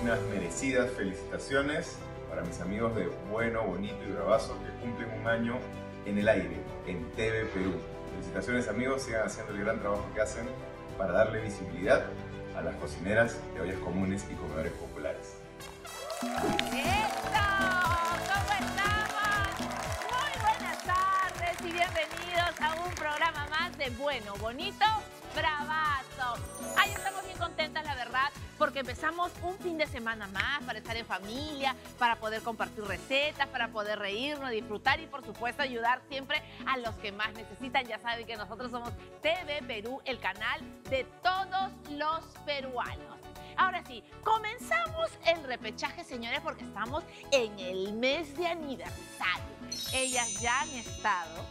Unas merecidas felicitaciones para mis amigos de Bueno, Bonito y Bravazo que cumplen un año en el aire, en TV Perú. Felicitaciones amigos, sigan haciendo el gran trabajo que hacen para darle visibilidad a las cocineras de ollas comunes y comedores populares. ¡Eso! ¿Cómo estamos? Muy buenas tardes y bienvenidos a un programa más de Bueno, Bonito, Bravazo. Ay, estamos bien contentas, la verdad, porque empezamos un fin de semana más para estar en familia, para poder compartir recetas, para poder reírnos, disfrutar y, por supuesto, ayudar siempre a los que más necesitan. Ya saben que nosotros somos TV Perú, el canal de todos los peruanos. Ahora sí, comenzamos el repechaje, señores, porque estamos en el mes de aniversario. Ellas ya han estado,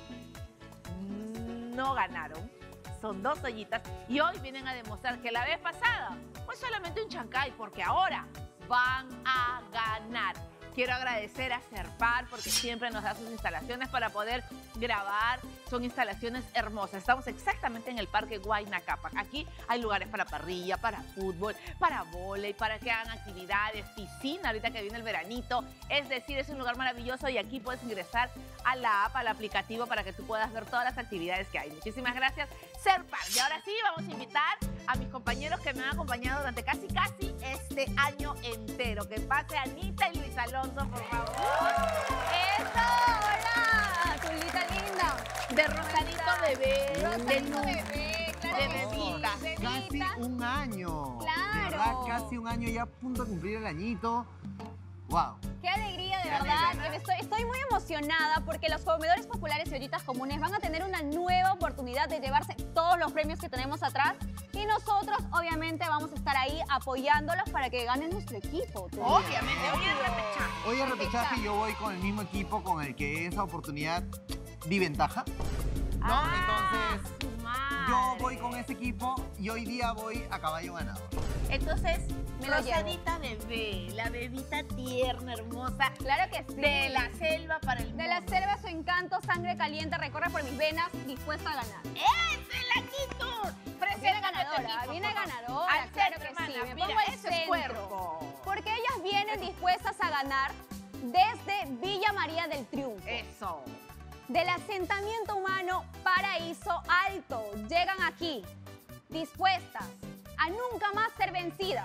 no ganaron, son 2 ollitas y hoy vienen a demostrar que la vez pasada fue solamente un chancay, porque ahora van a ganar. Quiero agradecer a Serpar porque siempre nos da sus instalaciones para poder grabar. Son instalaciones hermosas. Estamos exactamente en el Parque Huayna Cápac. Aquí hay lugares para parrilla, para fútbol, para vóley, para que hagan actividades, piscina, ahorita que viene el veranito. Es decir, es un lugar maravilloso y aquí puedes ingresar a la app, al aplicativo, para que tú puedas ver todas las actividades que hay. Muchísimas gracias, Serpar. Y ahora sí, vamos a invitar a mis compañeros que me han acompañado durante casi este año entero. Que pase Anita y Luis Alonso, por favor. ¡Eso! ¡Hola! ¡Tulita linda! De Rosadito Bebé. Rosadito Bebé, claro. De bebita. Casi un año. Claro. De verdad, casi un año ya a punto de cumplir el añito. ¡Wow! ¡Qué alegría, de Qué verdad! alegría. Estoy muy emocionada porque los comedores populares y ollitas comunes van a tener una nueva oportunidad de llevarse todos los premios que tenemos atrás. Y nosotros, obviamente, vamos a estar ahí apoyándolos para que ganen nuestro equipo. Tulita. Obviamente, hoy es repechaje. Hoy en repechaje yo voy con el mismo equipo con el que esa oportunidad di ventaja. ¿No? Entonces, yo voy con ese equipo y hoy día voy a caballo ganador. Entonces, Me lo Rosadita Bebé, la bebita tierna, hermosa, Claro que sí. de la selva para el mundo. De la selva su encanto, sangre caliente, recorre por mis venas, dispuesta a ganar. ¡Esa es la actitud! Viene Preséntame a tu ganadora, equipo, viene por favor. ganadora, Al claro centro, que hermana, sí. Me mira, pongo al eso es centro. cuerpo. Porque ellas vienen dispuestas a ganar desde Villa María del Triunfo. Eso. Del asentamiento humano Paraíso Alto. Llegan aquí, dispuestas a nunca más ser vencidas.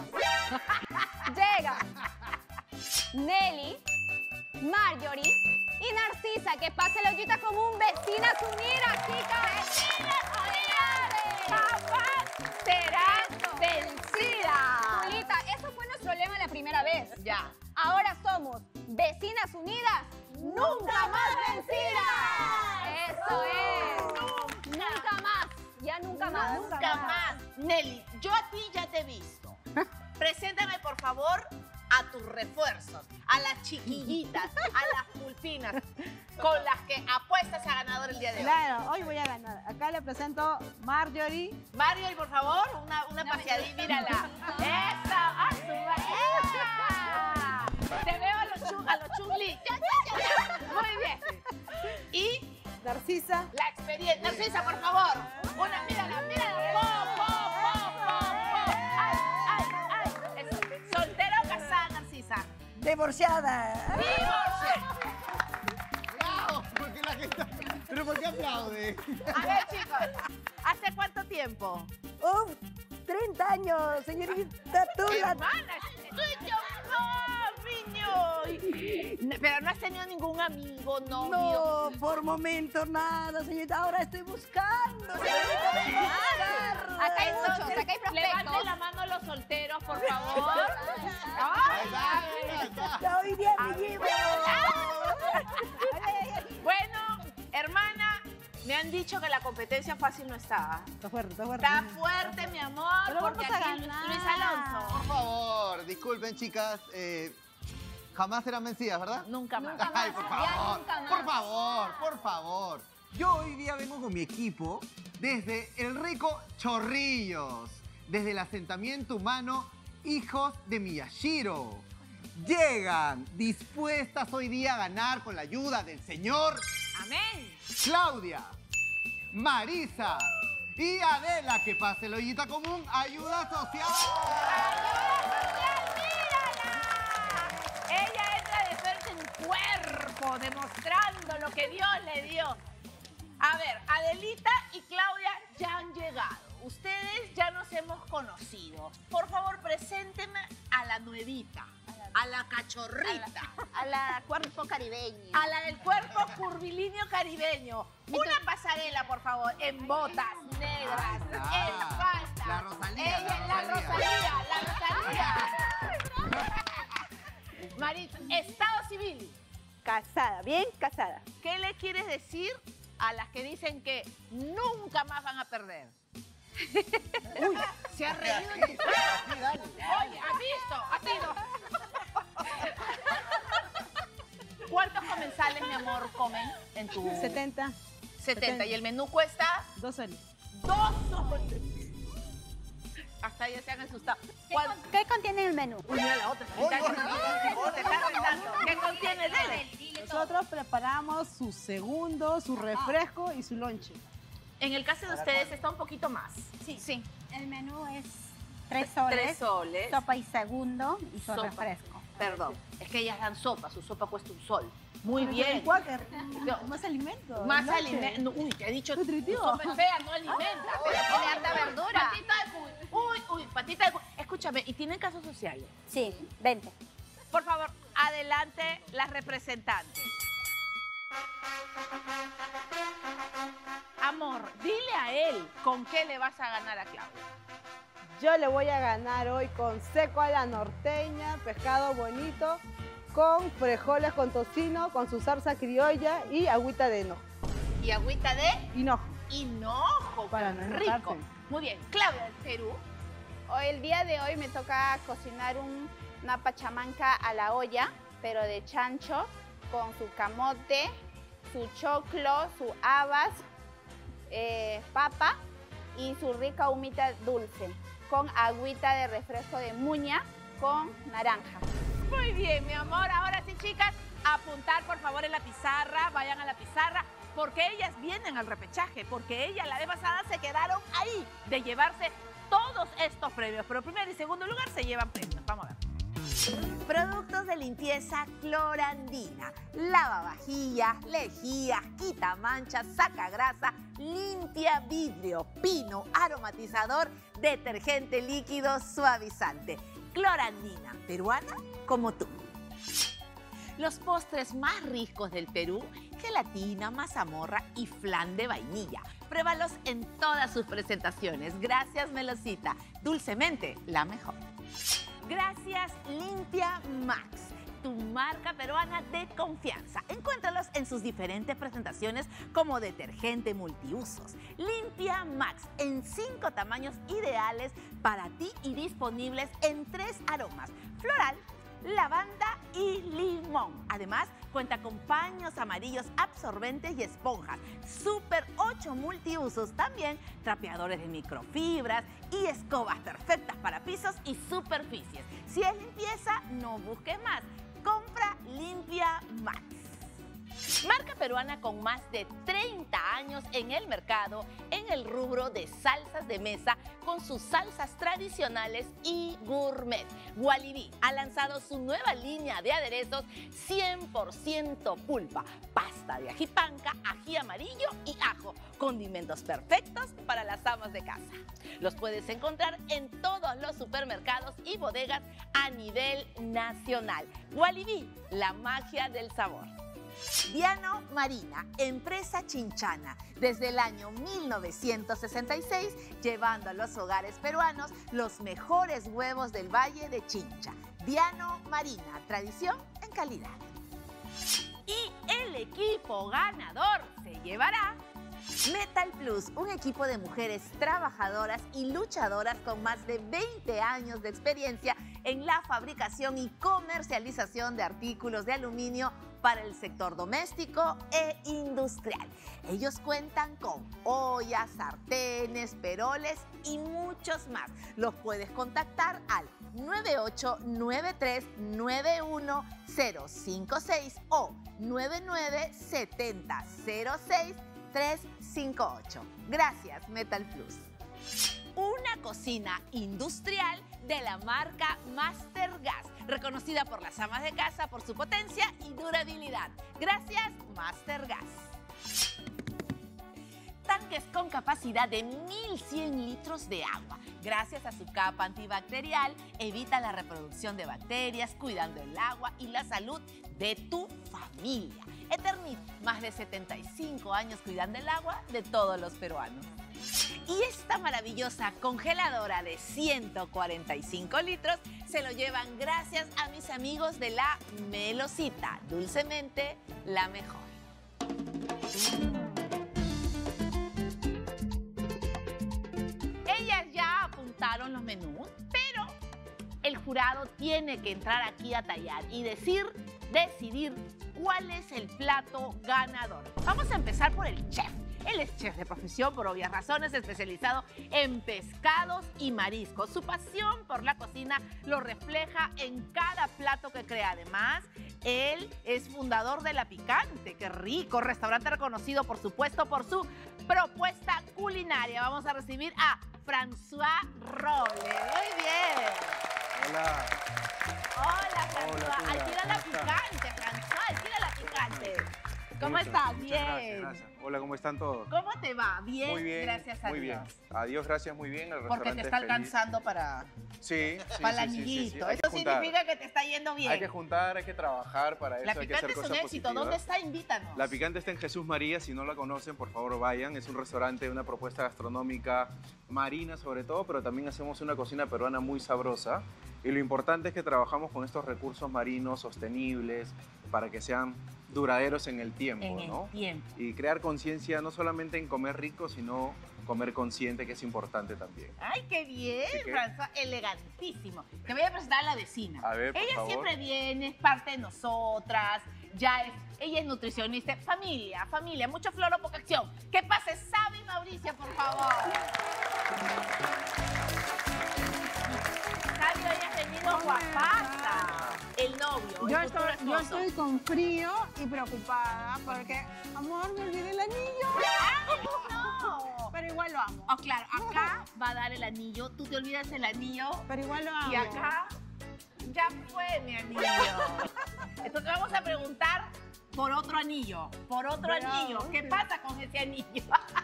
Llegan Nelly, Marjorie y Narcisa, que pase la ollita común. Vecinas unidas, chicas. ¡Vecinas unidas! ¡Jamás serán vencidas! Julita, eso fue nuestro lema la primera vez. Ya. Ahora somos vecinas unidas, nunca más vencidas. Eso es. Nunca más. Ya nunca más. Nunca más. Nelly, yo a ti ya te he visto. Preséntame, por favor, a tus refuerzos, a las chiquillitas, a las pulpinas, con las que apuestas a ganador el día de hoy. Claro, hoy voy a ganar. Acá le presento Marjorie. Mario, y por favor, una paseadita, mírala. ¡Esa! ¡A su ¡esa! Te veo a los chungli. Ya. Muy bien. Y Narcisa. la experiencia. Narcisa, por favor. Mírala. ¡Po! ¡Ay! Eso. ¿Soltera o casada, Narcisa? Divorciada. ¡Bravo! Porque la gente... ¿Pero por qué aplaude? A ver, chicos, ¿hace cuánto tiempo? Uf, 30 años, señorita Tula. Hermana, soy yo, niño. Pero no has tenido ningún amigo, novio. No, por momento nada, señorita. Ahora estoy buscando, señorita. Acá hay muchos, acá hay prospectos. Levanten la mano los solteros, por favor. Ahí está. Hoy día me llevo. Bueno, hermana, me han dicho que la competencia fácil no está. Está fuerte, está fuerte. Está fuerte, mi amor, Pero porque vamos a aquí ganar. Luis Alonso. Por favor, disculpen, chicas. Jamás serán vencidas, ¿verdad? Nunca más. Nunca Ay, más, por ya favor, nunca más. por favor. Yo hoy día vengo con mi equipo desde el rico Chorrillos, desde el asentamiento humano Hijos de Miyashiro. Llegan dispuestas hoy día a ganar con la ayuda del señor Amén. Claudia, Marisa y Adela, que pase la ollita común, ayuda social. ¡Ayuda social! Ella entra de suerte en cuerpo, demostrando lo que Dios le dio. A ver, Adelita y Claudia ya han llegado. Ustedes ya nos hemos conocido. Por favor, preséntenme a la nuevita, a la cachorrita. A la cuerpo caribeño. A la del cuerpo curvilíneo caribeño. Una pasarela, por favor, en botas negras, en falda. La Rosalía. Ella es la Rosalía. Maritza, estado civil. Casada, bien casada. ¿Qué le quieres decir a las que dicen que nunca más van a perder? Uy, se ha reído en tu cara. Oye, ¿has visto? ¿Has ido? ¿Cuántos comensales, mi amor, comen en tu...? 70. 70. ¿Y el menú cuesta? 2 soles. 2 soles. Hasta ya se han asustado. ¿Qué contiene el menú? Uy, mira la otra. Se está retando. ¿Qué contiene, Dele? Nosotros preparamos su segundo, su refresco y su lonche. En el caso de ustedes está un poquito más. Sí. El menú es 3 soles, 3 soles. sopa y segundo y su Sopa. refresco. Perdón, es que ellas dan sopa. Su sopa cuesta 1 sol. Muy Pero bien. el Quaker, No. más alimento. Más lonche. alimento. Uy, te he dicho, tu Nutritivo. sopa es fea, no alimenta. Pero tiene harta verdura. Patita de cuy. Uy, patita de cuy. Escúchame, ¿y tienen casos sociales? Sí, 20. Por favor, adelante las representantes. Amor, dile a él con qué le vas a ganar a Claudia. Yo le voy a ganar hoy con seco a la norteña, pescado bonito, con frijoles con tocino, con su salsa criolla y agüita de hinojo. Y agüita de Hinojo. hinojo. Para qué no rico. enojarse. Muy bien. Claudia, del Perú. El día de hoy me toca cocinar una pachamanca a la olla, pero de chancho, con su camote, su choclo, su habas, papa y su rica humita dulce, con agüita de refresco de muña con naranja. Muy bien, mi amor. Ahora sí, chicas, apuntar por favor en la pizarra. Vayan a la pizarra. Porque ellas vienen al repechaje. Porque ellas la vez pasada se quedaron ahí de llevarse todos estos premios. Pero primer y segundo lugar se llevan premios. Vamos a ver. Productos de limpieza Clorandina. Lavavajillas, lejías, quita manchas, saca grasa, limpia vidrio, pino, aromatizador, detergente líquido suavizante. Clorandina, peruana como tú. Los postres más ricos del Perú, gelatina, mazamorra y flan de vainilla. Pruébalos en todas sus presentaciones. Gracias, Melosita. Dulcemente, la mejor. Gracias, Limpia Max, tu marca peruana de confianza. Encuéntralos en sus diferentes presentaciones como detergente multiusos. Limpia Max en 5 tamaños ideales para ti y disponibles en 3 aromas: floral, lavanda y limón. Además, cuenta con paños amarillos absorbentes y esponjas. Super 8 multiusos. También trapeadores de microfibras y escobas perfectas para pisos y superficies. Si es limpieza, no busques más. Compra Limpia Max. Marca peruana con más de 30 años en el mercado en el rubro de salsas de mesa con sus salsas tradicionales y gourmet. Walibi ha lanzado su nueva línea de aderezos 100% pulpa, pasta de ají panca, ají amarillo y ajo, condimentos perfectos para las amas de casa. Los puedes encontrar en todos los supermercados y bodegas a nivel nacional. Walibi, la magia del sabor. Diano Marina, empresa chinchana, desde el año 1966, llevando a los hogares peruanos los mejores huevos del Valle de Chincha. Diano Marina, tradición en calidad. Y el equipo ganador se llevará Metal Plus, un equipo de mujeres trabajadoras y luchadoras con más de 20 años de experiencia en la fabricación y comercialización de artículos de aluminio para el sector doméstico e industrial. Ellos cuentan con ollas, sartenes, peroles y muchos más. Los puedes contactar al 9893-91056 o 997006-358. Gracias, Metal Plus. una cocina industrial de la marca Master Gas, reconocida por las amas de casa por su potencia y durabilidad. Gracias, Master Gas. Tanques con capacidad de 1100 litros de agua. Gracias a su capa antibacterial, evita la reproducción de bacterias, cuidando el agua y la salud de tu familia. Eternit, más de 75 años cuidando el agua de todos los peruanos. Y esta maravillosa congeladora de 145 litros se lo llevan gracias a mis amigos de la Melocita. Dulcemente, la mejor. Ellas ya apuntaron los menús, pero el jurado tiene que entrar aquí a tallar y decidir cuál es el plato ganador. Vamos a empezar por el chef. Él es chef de profesión por obvias razones, especializado en pescados y mariscos. Su pasión por la cocina lo refleja en cada plato que crea. Además, él es fundador de La Picante, qué rico, restaurante reconocido, por supuesto, por su propuesta culinaria. Vamos a recibir a François Robles. Muy bien. Hola. Hola, François. Hola, Alquila La Picante, François, alquila La Picante. ¿Cómo estás? Muchas Bien. gracias. Hola, ¿cómo están todos? ¿Cómo te va? Bien, Muy bien, gracias a muy Dios. bien. Adiós, gracias, muy bien. El Porque te restaurante está feliz. alcanzando para Sí, el sí, anillito. hay que Eso juntar. significa que te está yendo bien. Hay que juntar, hay que trabajar para eso, La hay que Picante hacer es un cosas éxito. positivas. ¿Dónde está? Invítanos. La Picante está en Jesús María, si no la conocen, por favor vayan. Es un restaurante, una propuesta gastronómica marina sobre todo, pero también hacemos una cocina peruana muy sabrosa. Y lo importante es que trabajamos con estos recursos marinos sostenibles para que sean duraderos en el tiempo, En el ¿no? tiempo. Y crear conciencia no solamente en comer rico, sino comer consciente, que es importante también. Ay, qué bien, Así que- François, elegantísimo. Te voy a presentar a la vecina. A ver, por Ella favor. siempre viene, es parte de nosotras, ella es nutricionista. Familia, mucho floro, poca acción. ¿Qué pase? Sabe, Mauricio, por favor. Sabe, hoy has venido guapaza. El novio, Yo el futuro estoy, yo esposo. estoy con frío y preocupada porque, amor, me olvidé el anillo. ¡Ay, no! Pero igual lo amo. Oh, claro, acá va a dar el anillo, tú te olvidas el anillo. Pero igual lo amo. Y acá ya fue mi anillo. Entonces vamos a preguntar por otro anillo. Por otro Bravo, anillo. ¿Qué sí. pasa con ese anillo?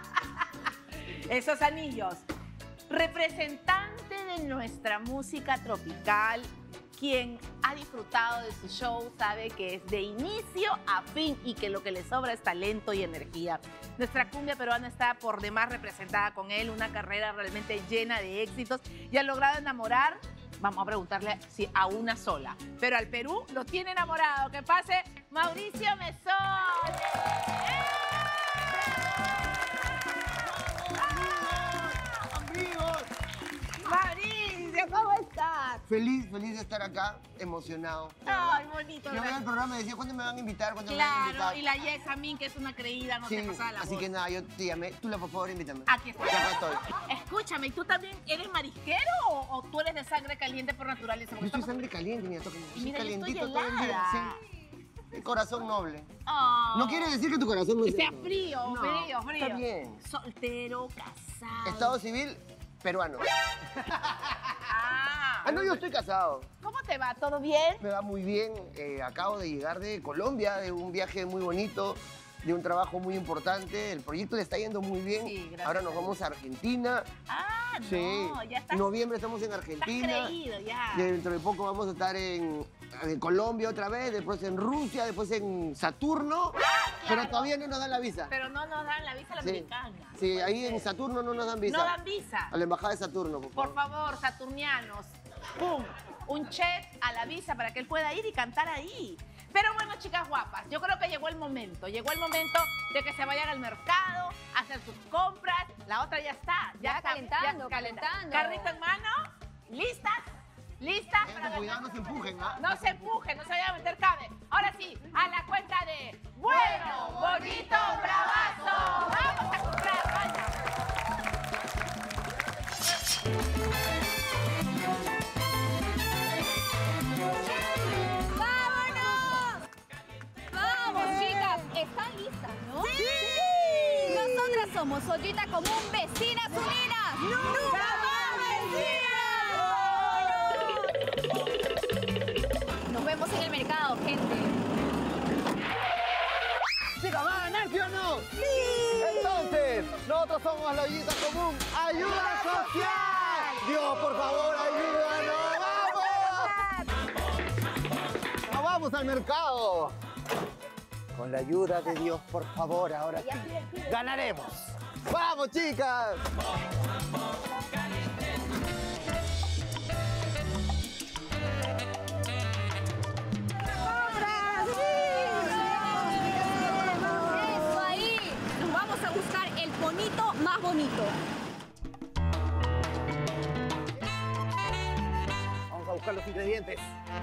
Esos anillos. Representante de nuestra música tropical, quien ha disfrutado de su show sabe que es de inicio a fin y que lo que le sobra es talento y energía. Nuestra cumbia peruana está por demás representada con él, una carrera realmente llena de éxitos y ha logrado enamorar, vamos a preguntarle si a una sola, pero al Perú lo tiene enamorado. Que pase Mauricio Mesón. ¡Amigos! Mauricio, ¿cómo estás? Feliz de estar acá, emocionado. Ay, bonito. Yo veo el programa y decía, ¿cuándo me van a invitar? ¿Cuándo me Claro, van a invitar? y la Yesamin, que es una creída, no Sí, te pasaba la así voz. que nada, yo te llamé. Tú, por favor, invítame. Aquí está. Ya acá estoy. Escúchame, ¿tú también eres marisquero o tú eres de sangre caliente por naturaleza? Yo estoy sangre caliente, mira, toca. Y Estoy mira, yo estoy calientito todo el día. helada. Sí. El corazón noble. Oh. No quiere decir que tu corazón no Que sea noble. frío, No, frío. Está bien. Soltero, casado. Estado civil, peruano. Ah, Ah, no, yo estoy casado. ¿Cómo te va? ¿Todo bien? Me va muy bien. Acabo de llegar de Colombia, de un viaje muy bonito, de un trabajo muy importante. El proyecto le está yendo muy bien. Sí, gracias Ahora nos a Dios. vamos a Argentina. Ah, no, Sí. ya estás, En noviembre estamos en estás Argentina. creído ya. Dentro de poco vamos a estar en Colombia otra vez, después en Rusia, después en Saturno. Pero todavía no nos dan la visa. Pero no nos dan la visa a la Sí. americana. Sí, No ahí puede en ser. Saturno no nos dan visa. No dan visa. A la embajada de Saturno, Por favor, saturnianos, ¡pum! Un check a la visa para que él pueda ir y cantar ahí. Pero bueno, chicas guapas, yo creo que llegó el momento de que se vayan al mercado, a hacer sus compras. La otra ya está. Ya está, calentando, ya calentando. Carrito en mano, ¿listas? ¿Listas? para Cuidado, ganar? no se empujen, ¿ah? No se empujen, no se vayan a meter cabe. Ahora sí, a la cuenta de bueno, bonito, bravazo. Vamos a comprar, vaya. ¡Vámonos! ¡Vamos, chicas! ¿Están listas, no? ¡Sí! Nosotras somos Ollita Común Vecinas Unidas. ¡Nunca más vecinas! Nosotros somos la ollita común. ¡Ayuda social! Dios, por favor, ayúdanos. ¡Vamos! ¡Vamos al mercado! Con la ayuda de Dios, por favor, ahora sí. ¡Ganaremos! ¡Vamos, chicas! Eso ahí. Nos vamos a buscar el bonito más bonito. Vamos a buscar los ingredientes.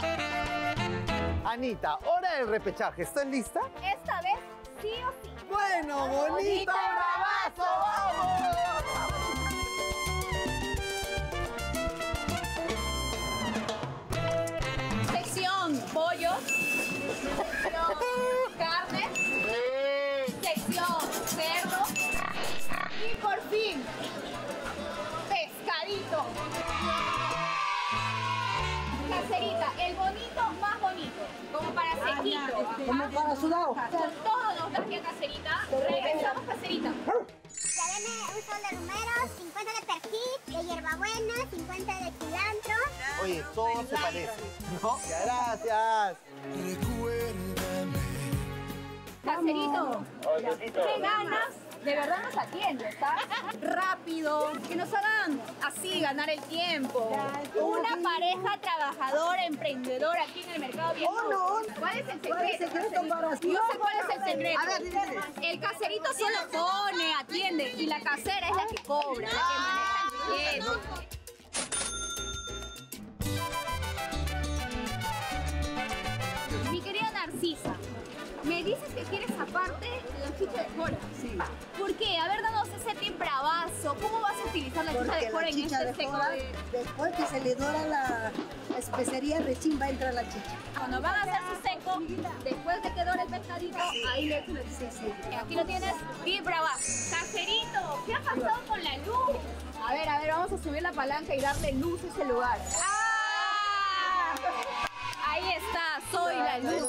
Anita, hora del repechaje. ¿Estás lista? Esta vez sí o sí. Bueno, bonito bravazo, vamos. Sección pollo. Sección carne. Sección cerdo. Y por fin, pescadito. Caserita, el bonito más bonito. Como para sequito. Como para sudado. Con todo nos da aquí a Caserita. Regresamos, Caserita. Ya deme un sol de romero, 50 de perejil, de hierbabuena, 50 de cilantro. Oye, todo se parece, ¿no? Gracias. Caserito, qué ganas, de verdad nos atiende, ¿está? Rápido, que nos hagan así ganar el tiempo. Una pareja trabajadora, emprendedora aquí en el mercado viejo. ¿Cuál es el secreto? Yo sé cuál es el secreto. A ver, dime. El caserito solo pone, atiende, y la casera es la que cobra, la que maneja el dinero. Mi querida Narcisa, me dices que quieres aparte la chicha de jora. Sí. ¿Por qué? A ver, danos ese tip bravazo. ¿Cómo vas a utilizar la chicha Porque de jora la en chicha este de seco jora, de...? después que se le dora la especería, recién va a entrar la chicha. Cuando van a hacer su seco, después de que dore el pescadito, ahí le echas la chicha. Sí. Aquí lo tienes, tip bravazo. Caserito, ¿qué ha pasado con la luz? A ver, vamos a subir la palanca y darle luz a ese lugar. ¡Ah! Ahí está, soy la luz.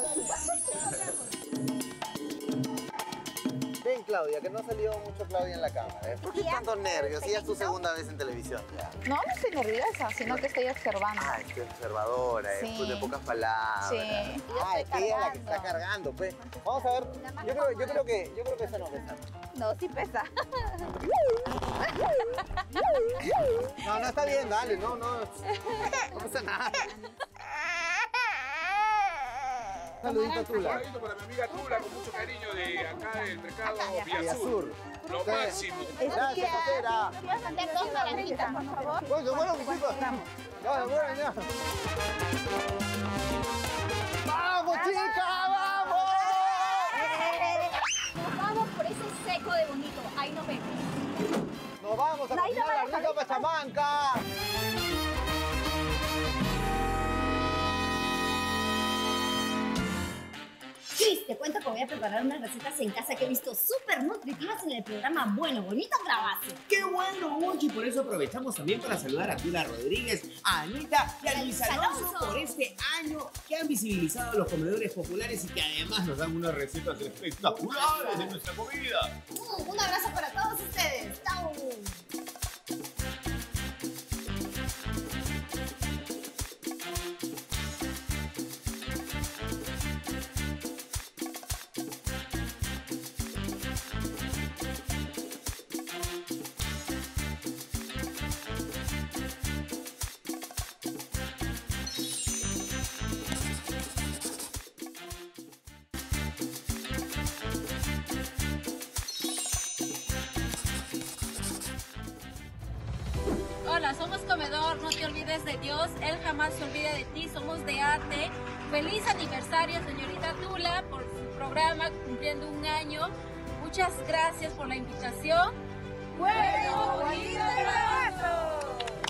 Ven, Claudia, que no ha salido mucho Claudia en la cámara. ¿Por qué tantos nervios? Si ya es tu segunda vez en televisión. Ya. No, no estoy nerviosa, sino que estoy observando. Ah, es que observadora, Sí. de pocas palabras. Sí. Ah, es que ella es la que está cargando, pues. Vamos a ver. Yo creo que esa no pesa. No, sí pesa. No, está bien, dale, no pasa nada. Saludito, Tula. Saludito para mi amiga Tula, con mucho cariño de acá del mercado Villasur. Villasur. Lo máximo. Gracias, casera. Voy a hacer dos naranjitas, por favor. Bueno, mis hijos. Ya. ¡Vamos, chicas! ¡Vamos! Nos vamos por ese seco de bonito. Ahí nos vemos. ¡Nos vamos a Ahí no cocinar me la rica pachamanca! Cris, te cuento que voy a preparar unas recetas en casa que he visto súper nutritivas en el programa Bueno, Bonito, Bravazo. ¡Qué bueno, Mochi! Por eso aprovechamos también para saludar a Tula Rodríguez, a Anita y a Luis Alonso por este año que han visibilizado a los comedores populares y que además nos dan unas recetas espectaculares de nuestra comida. Un abrazo para todos ustedes. ¡Chao! Hola, somos Comedor, no te olvides de Dios, Él jamás se olvida de ti, somos de arte. Feliz aniversario, señorita Tula, por su programa cumpliendo un año. Muchas gracias por la invitación. ¡Bueno, bonito, bravazo!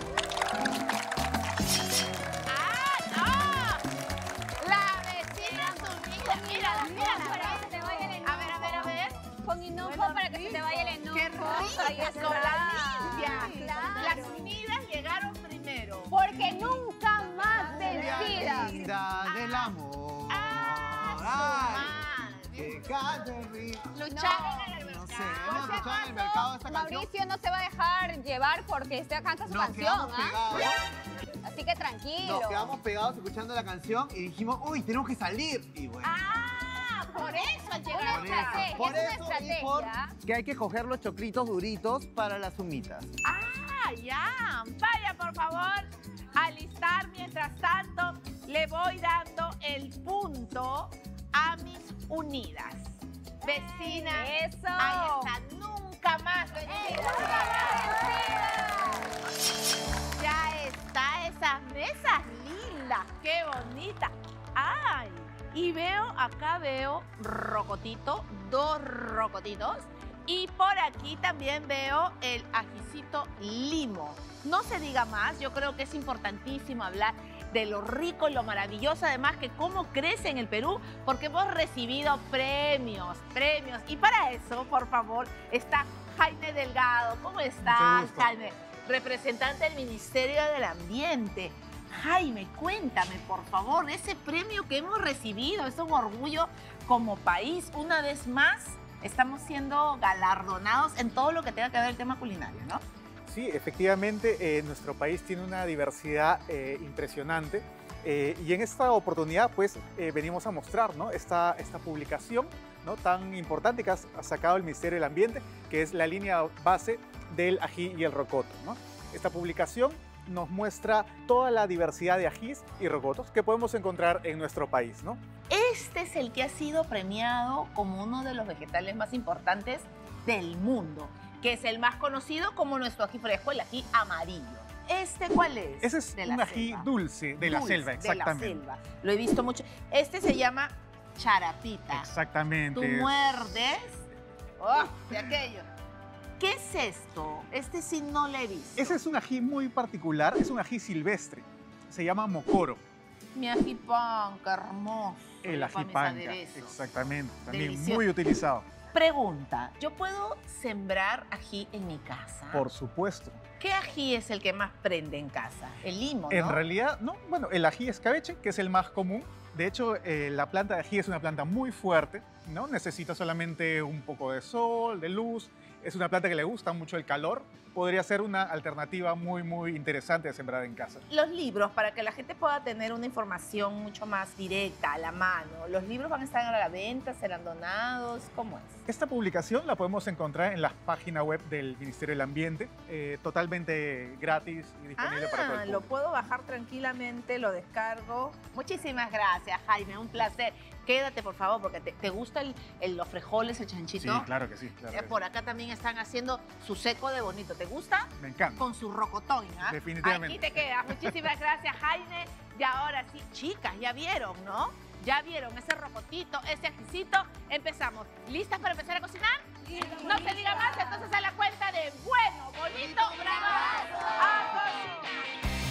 La vecina sumida. Mira, para que se te vaya el enojo. A ver. Con hinojo para que se te vaya el enojo. Qué rico. Ahí está. Con la limpia. Claro. Las unidas llegaron primero. Porque nunca más vencidas. Linda del amor. Ay, que cante rico. Lucharon en el mercado. sé. Hemos escuchado en el mercado esta canción. Mauricio no se va a dejar llevar porque usted canta su Nos canción, quedamos pegados. Así que tranquilo. Nos quedamos pegados escuchando la canción y dijimos, uy, tenemos que salir. Y bueno. Por eso al llegar Una estrategia, Por es una eso y por estrategia. que hay que coger los choclitos duritos para las humitas. Ya. Vaya, por favor, a alistar. Mientras tanto, le voy dando el punto a mis unidas. Vecina. Eso. Ahí está. Nunca más vencida. Ya está esa mesa linda. Qué bonita. Ay. Y veo rocotito, 2 rocotitos. Y por aquí también veo el ajicito limo. No se diga más, yo creo que es importantísimo hablar de lo rico y lo maravilloso, además que cómo crece en el Perú, porque hemos recibido premios. Y para eso, por favor, está Jaime Delgado. ¿Cómo estás, Jaime? Representante del Ministerio del Ambiente. Jaime, cuéntame, por favor, ese premio que hemos recibido, es un orgullo como país. Una vez más, estamos siendo galardonados en todo lo que tenga que ver el tema culinario, ¿no? Sí, efectivamente, nuestro país tiene una diversidad impresionante y en esta oportunidad, pues, venimos a mostrar, ¿no? esta publicación, ¿no? tan importante que ha sacado el Ministerio del Ambiente, que es la línea base del ají y el rocoto, ¿no? Esta publicación nos muestra toda la diversidad de ajís y rocotos que podemos encontrar en nuestro país, ¿no? Este es el que ha sido premiado como uno de los vegetales más importantes del mundo, que es el más conocido como nuestro ají fresco, el ají amarillo. ¿Este cuál es? Ese es un ají dulce de la selva, exactamente. De la selva. Lo he visto mucho. Este se llama charapita. Exactamente. Tú muerdes. ¡Oh! De aquello. ¿Qué es esto? Este sí no lo he visto. Ese es un ají muy particular, es un ají silvestre. Se llama mocoro. Mi ají panca, hermoso. El ají panca, exactamente. También Delicioso. muy utilizado. Pregunta, ¿yo puedo sembrar ají en mi casa? Por supuesto. ¿Qué ají es el que más prende en casa? El limo, ¿no? En realidad, no. Bueno, el ají escabeche, que es el más común. De hecho, la planta de ají es una planta muy fuerte, ¿no? Necesita solamente un poco de sol, de luz. Es una planta que le gusta mucho el calor. Podría ser una alternativa muy, muy interesante de sembrar en casa. Los libros, para que la gente pueda tener una información mucho más directa, a la mano. ¿Los libros van a estar a la venta? ¿Serán donados? ¿Cómo es? Esta publicación la podemos encontrar en la página web del Ministerio del Ambiente, totalmente gratis y disponible para todo el público. Lo puedo bajar tranquilamente, lo descargo. Muchísimas gracias, Jaime, un placer. Quédate, por favor, porque te gusta los frijoles, el chanchito. Sí, claro que sí. Claro que por acá también están haciendo su seco de bonito. ¿Te gusta? Me encanta. Con su rocotón, ¿ah? Definitivamente. Aquí te quedas. Muchísimas gracias, Jaime. Y ahora sí, chicas, ya vieron, ¿no? Ya vieron ese rocotito, ese ajicito. Empezamos. ¿Listas para empezar a cocinar? No se diga más, entonces a la cuenta de bueno, bonito, bravo. ¡A cocinar!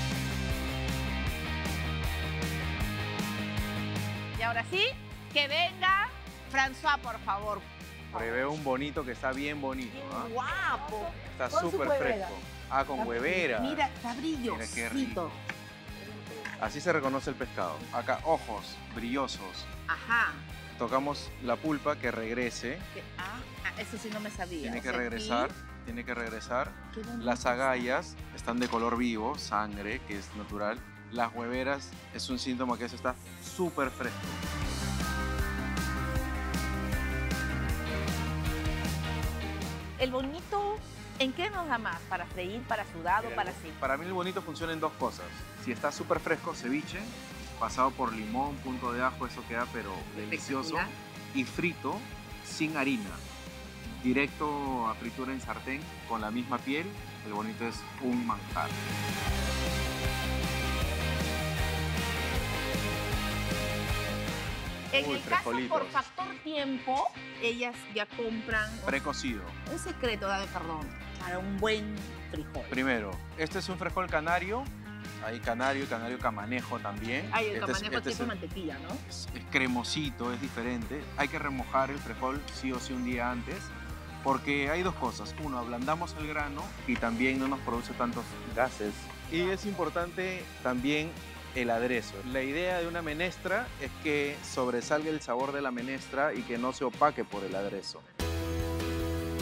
Y ahora sí, que venga François, por favor. Veo un bonito que está bien bonito. ¿Ah? ¡Guapo! Está Con su súper huevera. fresco. Ah, con huevera. Mira, está brillosito. Mira qué rico. Así se reconoce el pescado. Acá, ojos brillosos. Ajá. Tocamos la pulpa que regrese. Eso sí no me sabía. Tiene que O sea, regresar. aquí- Tiene que regresar. Qué bonito Las está. agallas están de color vivo, sangre, que es natural. Las hueveras es un síntoma que eso está súper fresco. El bonito, ¿en qué nos da más? ¿Para freír, para sudado, Mira, para así? Para mí el bonito funciona en dos cosas. Si está súper fresco, ceviche, pasado por limón, punto de ajo, eso queda pero delicioso. Y frito, sin harina. Directo a fritura en sartén, con la misma piel, el bonito es un manjar. En Uy, el caso frijolitos. por factor tiempo, ellas ya compran Precocido. un secreto, dame perdón, para un buen frijol. Primero, este es un frijol canario. Hay canario y canario camanejo también. Ay, el Este es- camanejo este es tipo el- mantequilla, ¿no? es cremosito, es diferente. Hay que remojar el frijol sí o sí un día antes, porque hay dos cosas. Uno, ablandamos el grano y también no nos produce tantos gases. Y es importante también el aderezo. La idea de una menestra es que sobresalga el sabor de la menestra y que no se opaque por el aderezo.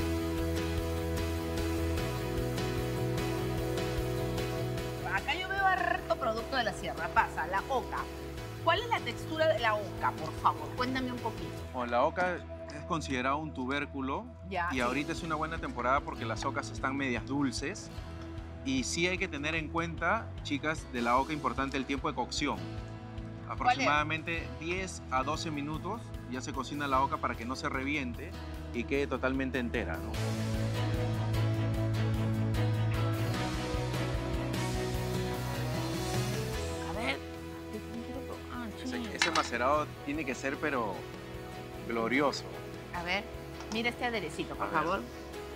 de la sierra. Pasa, la oca. ¿Cuál es la textura de la oca, por favor? Cuéntame un poquito. Bueno, la oca es considerado un tubérculo Ya, y sí. ahorita es una buena temporada porque las ocas están medias dulces. Y sí hay que tener en cuenta, chicas, de la oca importante el tiempo de cocción. Aproximadamente 10 a 12 minutos ya se cocina la oca para que no se reviente y quede totalmente entera, ¿no? A ver. Ese macerado tiene que ser, pero glorioso. A ver, mira este aderecito, por A ver. favor.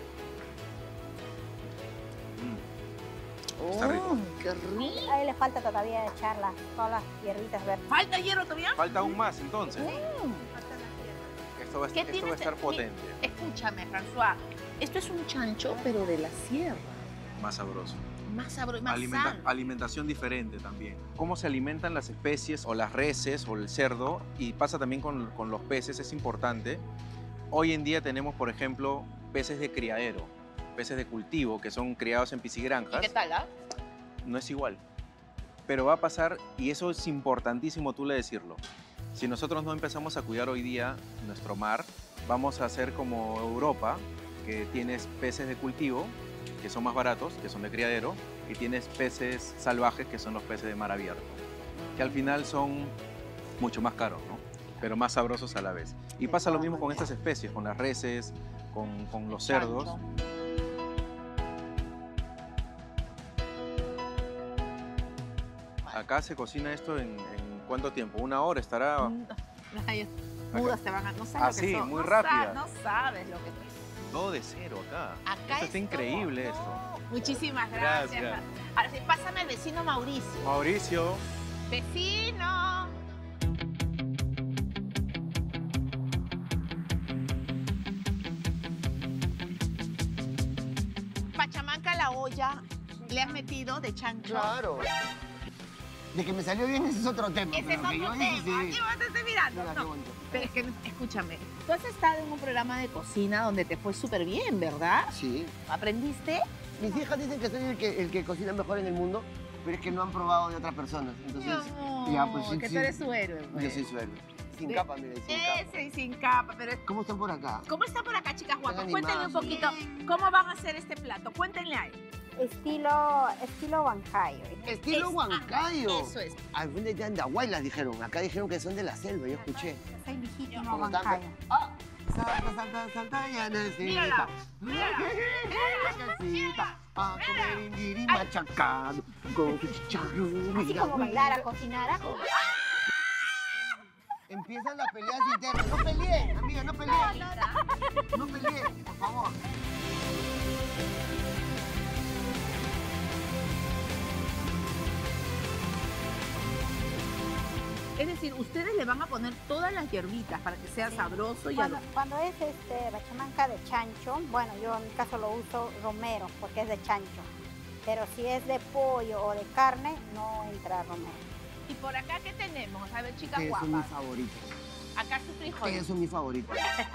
Está rico. ¡Qué rico! Ahí le falta todavía echar todas las hierbitas verdes. ¿Falta hierro todavía? Falta aún más, entonces. Esto va, ¿Qué esto tiene va a estar este- potente. Escúchame, François. Esto es un chancho, pero de la sierra. Más sabroso. Más sabroso y más sano. Alimentación diferente también. Cómo se alimentan las especies o las reses o el cerdo, y pasa también con los peces, es importante. Hoy en día tenemos, por ejemplo, peces de criadero, peces de cultivo, que son criados en piscigranjas. ¿Y qué tal, ah? No es igual. Pero va a pasar, y eso es importantísimo tú le decirlo. Si nosotros no empezamos a cuidar hoy día nuestro mar, vamos a hacer como Europa, que tienes peces de cultivo, que son más baratos, que son de criadero, y tienes peces salvajes, que son los peces de mar abierto, que al final son mucho más caros, ¿no? Pero más sabrosos a la vez. Y pasa lo mismo con estas especies, con las reses, con los cerdos. Acá se cocina esto en ¿cuánto tiempo? ¿1 hora estará? Ay, mudas te van a... No sabes Ah, lo que sí, son. muy No rápida. No sabes lo que es. Todo de cero acá. Acá Esto está es increíble todo. esto. Muchísimas gracias. Gracias. Ahora sí, pásame al vecino Mauricio. Mauricio. ¡Vecino! Pachamanca, la olla, le has metido de chancho. Claro. De que me salió bien, ese es otro tema. Ese es pero que otro yo tema. hice, sí. Aquí vas a estar mirando. Mira, qué No, bonito. pero es que, escúchame, tú has estado en un programa de cocina donde te fue súper bien, ¿verdad? Sí. ¿Aprendiste? Mis hijas dicen que soy el que cocina mejor en el mundo, pero es que no han probado de otras personas. Entonces, ya, pues sí, que sí. tú eres su héroe. pues. Yo soy su héroe. Sin capa, mira, sin capa. Ese y sin capa, pero... ¿Cómo están por acá? ¿Cómo está por acá, chicas guapas? Están Cuéntenle un animadas. poquito cómo van a hacer este plato. Cuéntenle ahí. Estilo Huancayo. Estilo Huancayo. Eso es. Al frente de Andahuaylas dijeron. Acá dijeron que son de la selva, yo escuché. Soy legítimo ¿Cómo están? Huancayo. ¡Ah! Salta, salta, salta, ya necesita. Mírala, Necesita a comer indiri machacado con su chicharrón. Así como bailar, a cocinar, a Empiezan las peleas internas. No peleen, amiga, no peleen. No peleen, por favor. Es decir, ustedes le van a poner todas las hierbitas para que sea sabroso y Cuando es bachamanca de chancho, bueno, yo en mi caso lo uso romero porque es de chancho. Pero si es de pollo o de carne, no entra romero. ¿Y por acá qué tenemos? A ver, chicas Ustedes son mis guapas. favoritos. Acá su frijol. Ustedes son mis favoritos.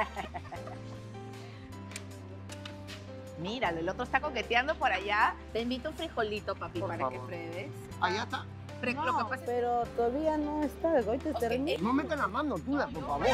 Míralo, el otro está coqueteando por allá. Te invito un frijolito, papi, Por para favor. que pruebes. Allá está. Lo que pasa es Pero todavía no está, ahorita termina. No metan la mano, Tula, por favor.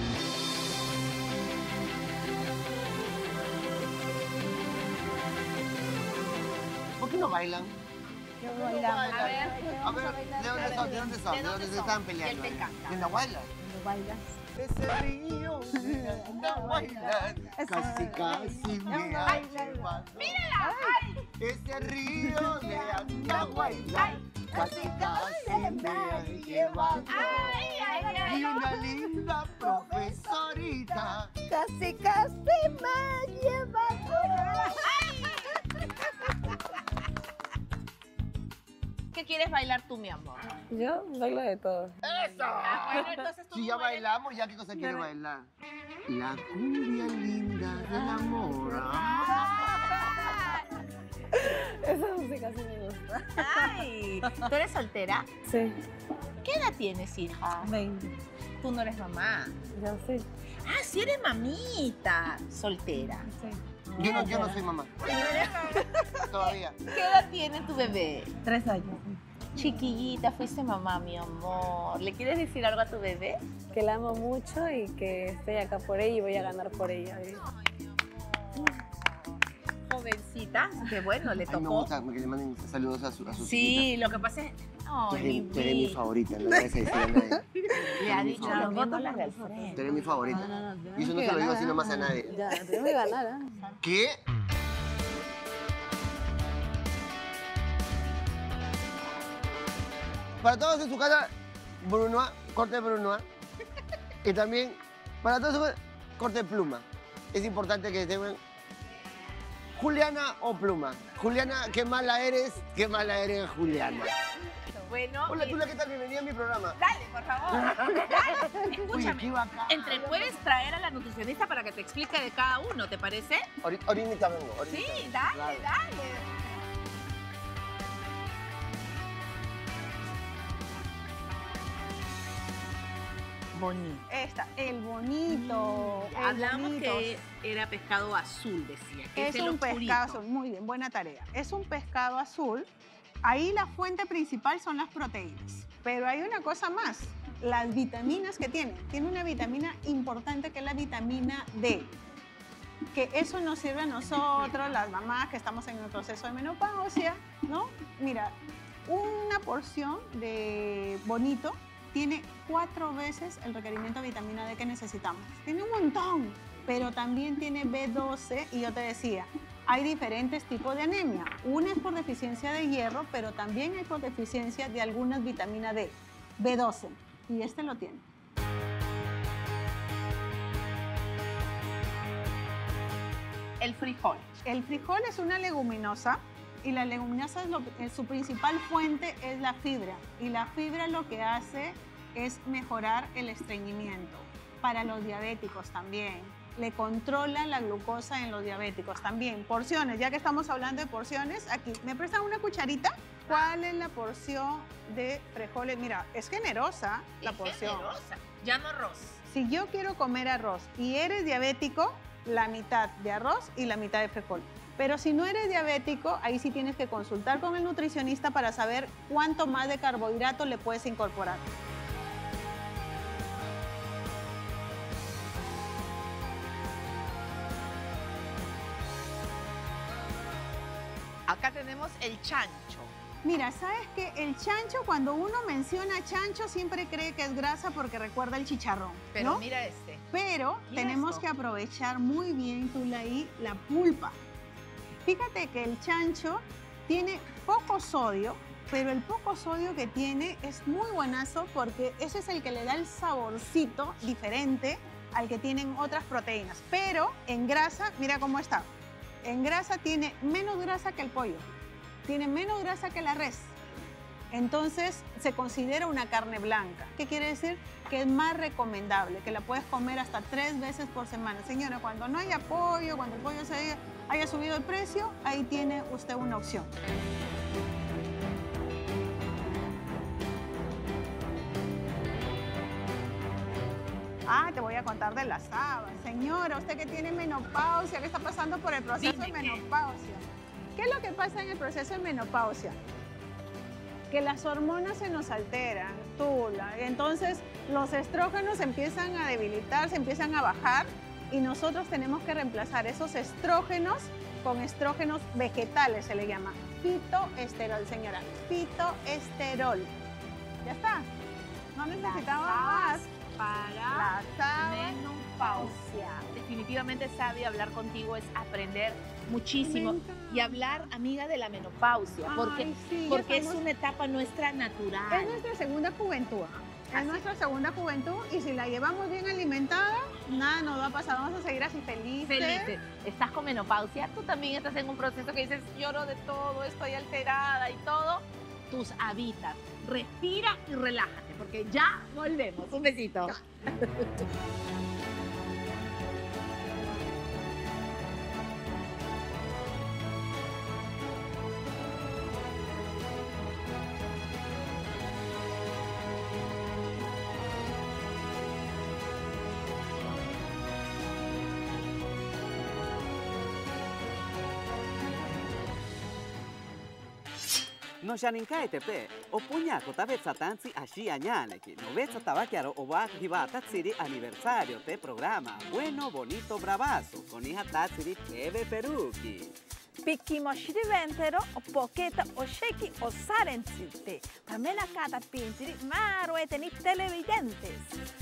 ¿Por qué no bailan? Yo bailaba. A ver, ¿de dónde son? ¿De dónde son? ¿De dónde se están peleando? ¿Quién te encanta? ¿De Andahuaylas? Cuando bailas. Ese río de Andahuaylas casi casi me ha llevado. ¡Mírala! Ese río de Andahuaylas casi casi me ha llevado. Y una linda profesorita Casi me ha llevado. ¿Qué quieres bailar tú, mi amor? Yo bailo de todo. ¡Eso! Bueno, entonces tú Si ya bailamos, ¿ya qué cosa quiere bailar? La cumbia linda del amor. Esa música sí me gusta. Ay, ¿tú eres soltera? Sí. ¿Qué edad tienes, hija? 20. Tú no eres mamá. Yo sí. Ah, sí eres mamita. Soltera. Sí. Yo no soy mamá. Todavía. ¿Qué edad tiene tu bebé? 3 años. Chiquillita, fuiste mamá, mi amor. ¿Le quieres decir algo a tu bebé? Que la amo mucho y que estoy acá por ella y voy a ganar por ella. Jovencita, que bueno, le Ay, me tocó. gusta que le manden saludos a sus Sí, lo que pasa es... Tú Ay, eres mi favorita, no le vas a decir a nadie. Le ha dicho lo mismo las de al Tú frente. eres mi favorita. Y eso no se lo digo así nomás a nadie. Ya, tengo que ganar, ¿eh? ¿Qué? Para todos en su casa, Brunoa, corte de Brunoa. Y también, para todos en su casa, corte de pluma. Es importante que tengan Juliana o pluma. Juliana, qué mala eres, Juliana. Bueno, Hola, Tula, ¿qué tal? Bienvenida a mi programa. Dale, por favor. Dale. Oye, Escúchame. qué bacán. Entre puedes traer a la nutricionista para que te explique de cada uno, ¿te parece? Ahorita vengo. Ahorita. Sí, dale, Claro. dale. Bonito. El bonito. el Hablamos bonito. que era pescado azul, decía. Que Es el un oscurito. pescado azul. Muy bien, buena tarea. Es un pescado azul. Ahí la fuente principal son las proteínas. Pero hay una cosa más. Las vitaminas que tiene. Tiene una vitamina importante que es la vitamina D. Que eso nos sirve a nosotros, las mamás que estamos en el proceso de menopausia, ¿no? Mira, una porción de bonito tiene 4 veces el requerimiento de vitamina D que necesitamos. Tiene un montón, pero también tiene B12 y yo te decía, hay diferentes tipos de anemia. Una es por deficiencia de hierro, pero también hay por deficiencia de algunas vitaminas D, B12, y este lo tiene. El frijol. El frijol es una leguminosa y la leguminosa su principal fuente es la fibra, y la fibra lo que hace es mejorar el estreñimiento. Para los diabéticos también. Le controla la glucosa en los diabéticos también. Porciones, ya que estamos hablando de porciones, aquí, ¿me prestan una cucharita? ¿Cuál es la porción de frijoles? Mira, es generosa la porción. Generosa. Ya no arroz. Si yo quiero comer arroz y eres diabético, la mitad de arroz y la mitad de frijol. Pero si no eres diabético, ahí sí tienes que consultar con el nutricionista para saber cuánto más de carbohidratos le puedes incorporar. Acá tenemos el chancho. Mira, ¿sabes qué? El chancho, cuando uno menciona chancho, siempre cree que es grasa porque recuerda el chicharrón, Pero ¿no? mira este. Pero Mira tenemos esto. que aprovechar muy bien, Tulaí, la pulpa. Fíjate que el chancho tiene poco sodio, pero el poco sodio que tiene es muy buenazo porque ese es el que le da el saborcito diferente al que tienen otras proteínas. Pero en grasa, mira cómo está. En grasa tiene menos grasa que el pollo, tiene menos grasa que la res. Entonces se considera una carne blanca. ¿Qué quiere decir? Que es más recomendable, que la puedes comer hasta 3 veces por semana. Señora, cuando no haya pollo, cuando el pollo haya subido el precio, ahí tiene usted una opción. Ah, te voy a contar de las habas. Señora, usted que tiene menopausia, que está pasando por el proceso de menopausia. ¿Qué es lo que pasa en el proceso de menopausia? Que las hormonas se nos alteran, Tula. Entonces, los estrógenos empiezan a debilitar, se empiezan a bajar y nosotros tenemos que reemplazar esos estrógenos con estrógenos vegetales, se le llama. Fitoesterol, señora. Fitoesterol. Ya está. No necesitamos más. Para La menopausia. Definitivamente, Sabi, hablar contigo es aprender muchísimo y hablar, amiga, de la menopausia, porque, sí, porque es estamos- una etapa nuestra natural. Es nuestra segunda juventud. Es nuestra segunda juventud y si la llevamos bien alimentada, nada nos va a pasar. Vamos a seguir así felices. Felices. Estás con menopausia, tú también estás en un proceso que dices, lloro de todo, estoy alterada y todo. Tus hábitats. Respira y relájate, porque ya volvemos. Un besito. No janinkai tepe, o puñaco tabetsa tanzi ashi añaneki, no betsa tabaquiaro o bajiba tatsiri aniversario te programa Bueno, Bonito, Bravazo, con hija tatsiri TV Peruki. Pikimoshiri ventero, o poqueta, o sheki, o sarenzite. También acá pintiri, maro eteni televidentes.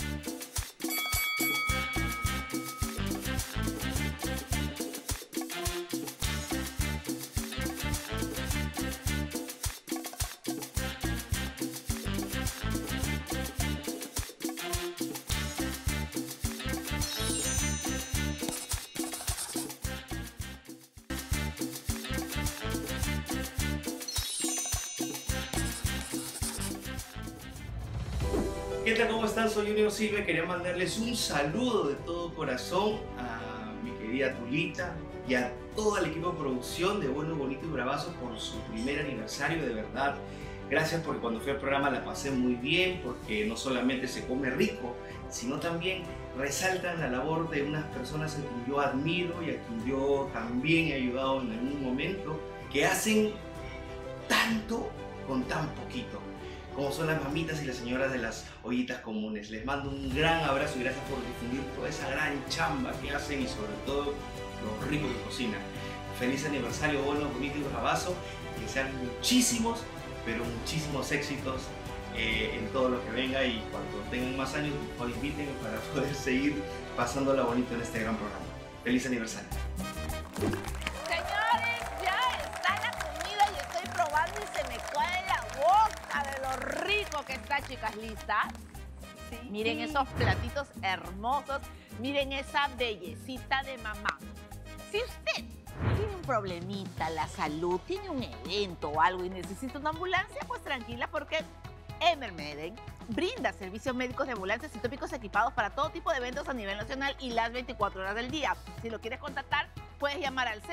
¿Qué tal? ¿Cómo están? Soy Junior Silva. Quería mandarles un saludo de todo corazón a mi querida Tulita y a todo el equipo de producción de Bueno, Bonito y Bravazo por su primer aniversario. De verdad, gracias, porque cuando fui al programa la pasé muy bien, porque no solamente se come rico, sino también resaltan la labor de unas personas a quien yo admiro y a quien yo también he ayudado en algún momento, que hacen tanto con tan poquito, como son las mamitas y las señoras de las ollitas comunes. Les mando un gran abrazo y gracias por difundir toda esa gran chamba que hacen y sobre todo lo rico que cocinan. Feliz aniversario, Bueno, Bonito y Bravazo, que sean muchísimos, pero muchísimos éxitos en todo lo que venga, y cuando tengan más años, por favor, invítenme para poder seguir pasándola bonito en este gran programa. Feliz aniversario. Señores, ya está la comida y estoy probando y se me cae en la boca de lo rico que está, chicas. ¿Listas? Sí. Miren esos platitos hermosos. Miren esa bellecita de mamá. Si usted tiene un problemita, la salud, tiene un evento o algo y necesita una ambulancia, pues tranquila, porque Emermeden brinda servicios médicos de ambulancias y tópicos equipados para todo tipo de eventos a nivel nacional y las 24 horas del día. Si lo quieres contactar, puedes llamar al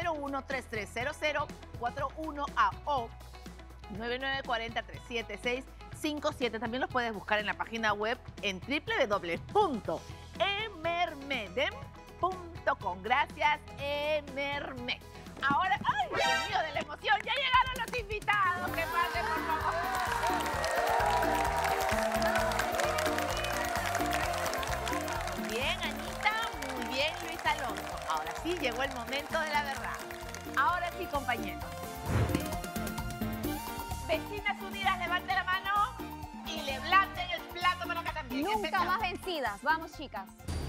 01330041A o 9940-37657. También los puedes buscar en la página web en www.emermeden.com. Gracias, Emermed. Ahora, ¡ay, Dios mío, de la emoción! ¡Ya llegaron los invitados! ¡Que pasen, por favor! Bien, Anita, muy bien, Luis Alonso. Ahora sí, llegó el momento de la verdad. Ahora sí, compañeros. Vecinas unidas, levanten la mano y le blanden el plato para acá también. Nunca más vencidas. Vamos, chicas.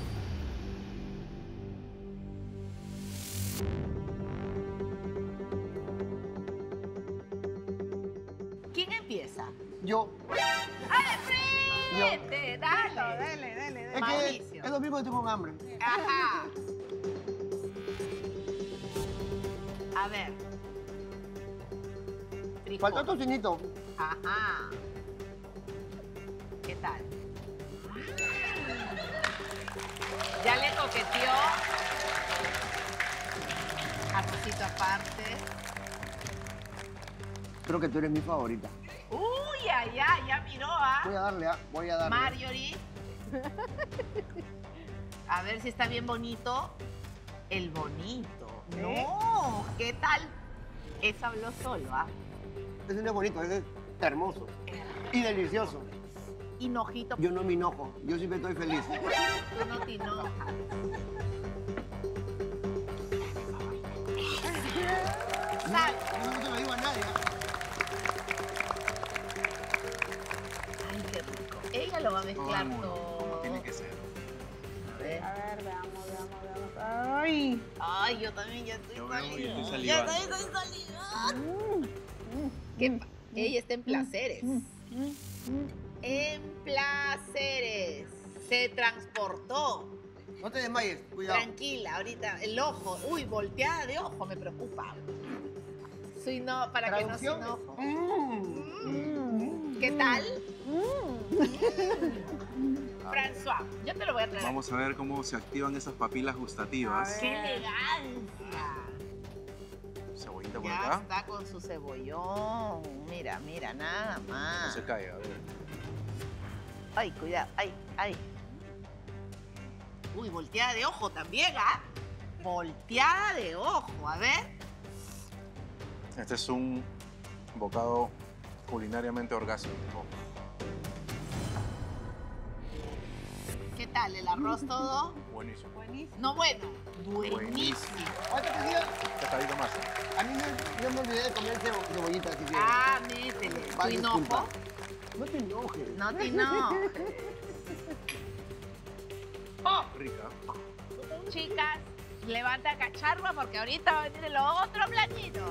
¿Quién empieza? Yo. ¡Ale, frente! Dale. Dale. Es que es domingo y tengo un hambre. Ajá. A ver. Frijol. Falta tocinito. Ajá. ¿Qué tal? Ya le coqueteó. Arrocito aparte. Creo que tú eres mi favorita. Uy, ya miró, ¿ah? Voy a darle. Marjorie. A ver si está bien bonito. El bonito. No, ¿qué tal? Eso habló solo, ¿ah? Ese no es bonito, ese es hermoso. Y delicioso. Hinojito. Yo no me enojo, yo siempre estoy feliz. Tú no te enojas. Sal. Yo no te lo digo a nadie. Ay, qué rico. Ella lo va a mezclar todo. Como tiene que ser. A ver. Veamos. Ay. Ay, yo también ya estoy salivando. Ya también estoy salivando. Ella está en placeres. En placeres. Se transportó. No te desmayes, cuidado. Tranquila, ahorita el ojo. Uy, volteada de ojo, me preocupa. Soy no, para que no se enoje. ¿Qué tal? François, yo te lo voy a traer. Vamos a ver cómo se activan esas papilas gustativas. ¡Qué elegancia! Cebollita por Ya acá. está con su cebollón. Mira, nada más. No se caiga, a ver. Ay, cuidado, ay. Uy, volteada de ojo también, ¿ah? Volteada de ojo, a ver. Este es un bocado culinariamente orgásmico. ¿Qué tal? ¿El arroz todo? Buenísimo. No, bueno, buenísimo. Pescadito más. A mí no me olvidé de comer cebollita, así que... Ah, métele. ¿Tu Vale, hinojo? disculpa. No te enojes. No te enojes. Oh, Rica. Chicas, levanta cacharra porque ahorita va a venir el otro platito.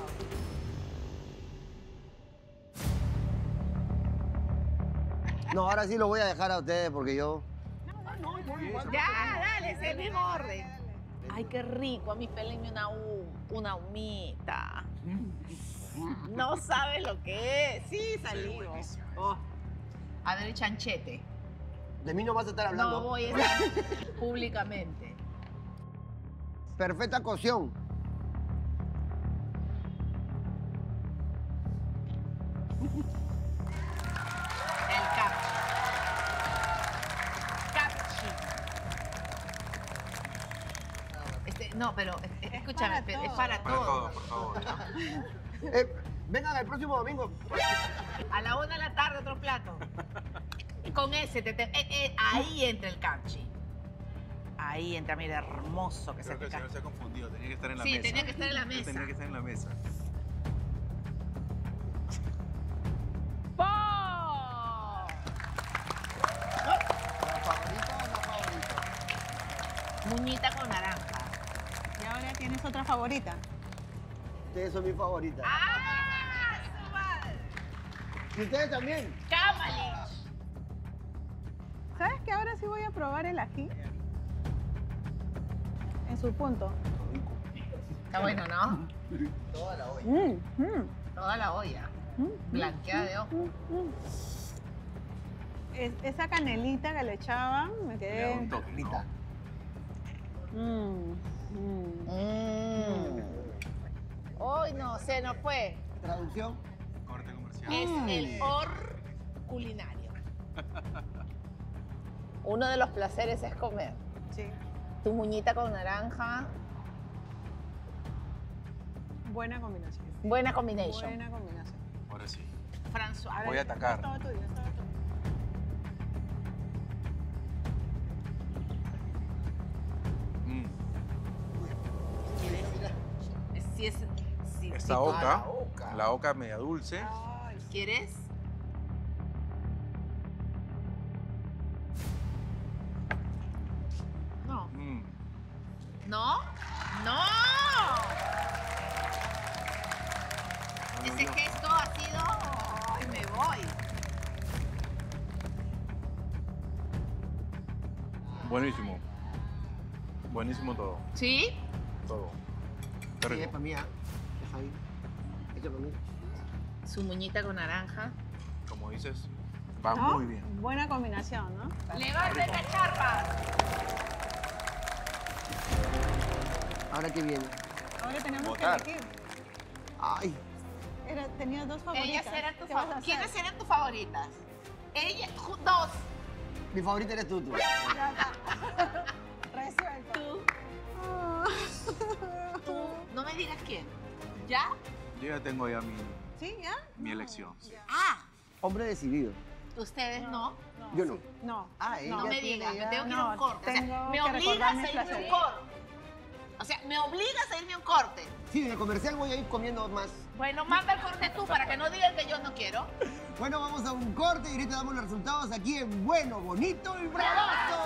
No, ahora sí lo voy a dejar a ustedes porque yo... Ya, dale, es el mismo orden. Ay, qué rico. A mí pélenme una humita. No sabes lo que es. Sí, salió. Oh. A ver, el chanchete. De mí no vas a estar hablando. No voy a estar públicamente. Perfecta cocción. El capchi. No, pero escúchame, es para todo. Por favor. Vengan el próximo domingo. A la 1 de la tarde otro plato. Con ese, ahí entra el capchi. Ahí entra, mira, hermoso que Creo que el señor se ha confundido, tenía que estar en la Sí, mesa. tenía que estar en la mesa. Tenía que estar en la mesa. ¡Po! Muñita con naranja. Y ahora tienes otra favorita. Ustedes son mis favoritas. ¡Ah! ¡Su madre! ¿Y ustedes también? ¡Camalich! ¿Sabes que ahora sí voy a probar el ají? En su punto. Está bueno, ¿no? Toda la olla. Toda la olla. Blanqueada de ojo. Esa canelita que le echaban, me quedé... Un toquita. Hoy no, se nos fue. Traducción. Corte comercial. Es el or culinario. Uno de los placeres es comer. Sí. Tu muñita con naranja. Buena combinación. Buena combination. Buena combinación. Ahora sí. François. Voy a atacar. Es todo tuyo, es todo tuyo. Sí, sí, Esta oca, la oca media dulce. ¿Quieres? No. ¿No? ¡No! Ese gesto ha sido... ¡Ay, me voy! Buenísimo. Buenísimo todo. ¿Sí? Todo. Qué Sí, es rico. para mí, ¿ah? Es ahí. Esto para mí. Su muñita con naranja. Como dices, va ¿No? muy bien. Buena combinación, ¿no? ¡Levante cacharpas! Ahora que viene. Ahora tenemos Votar. que elegir. Ay, Tenía dos favoritas. Ellas eran tus ¿Qué vas a favoritas. hacer? ¿Quiénes eran tus favoritas? Ella, dos. mi favorita eres tú. Resuelto. Tú, no me digas quién. ¿Ya? Yo ya tengo ya ¿Sí, ya? mi elección. Sí. Ah, Hombre decidido. ustedes no. Yo no. No. Ah, ella No me tiene digas, ya- me tengo que ir a un No, corte. O sea, tengo me que obligas recordar a mis irme a un placeres. corte. O sea, me obligas a irme a un corte. Sí, en el comercial voy a ir comiendo más. Bueno, manda el corte tú para que no digan que yo no quiero. Bueno, vamos a un corte y ahorita damos los resultados aquí en Bueno, Bonito y Bravazo.